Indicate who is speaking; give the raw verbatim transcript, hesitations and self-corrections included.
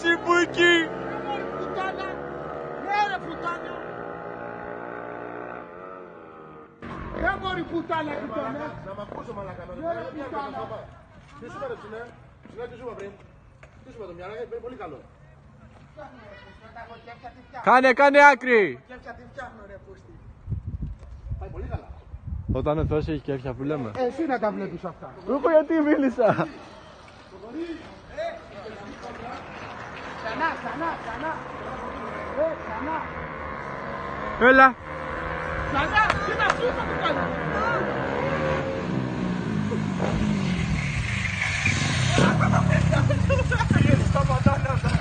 Speaker 1: Τσιμπούκι.
Speaker 2: Ναι ρε πουτάνα. Δεν μπορεί πουτάνα πουτάνα.
Speaker 3: Να μ' ακούσω μαλακά.
Speaker 2: Ναι ρε πουτάνα.
Speaker 3: Τι σου είπα ρε ψινέ. Ψινέ τι σου είπα πριν. Τι σου είπα το μυαλά, είναι πολύ καλό.
Speaker 1: Κάνε, κάνε άκρη.
Speaker 2: Κέφια τη φτιάχνω ρε πούστη.
Speaker 3: Πάει πολύ καλά.
Speaker 1: Όταν ο Θεός έχει κέφια που λέμε.
Speaker 2: Εσύ να τα βλέπεις αυτά.
Speaker 1: Ρούχο γιατί μίλησα.
Speaker 2: Ξανά, ξανά, ξανά. Ε, ξανά.
Speaker 1: Έλα.
Speaker 2: Ξανά, τι να σου είπα που κάνω.
Speaker 1: Σταματάνε αυτά.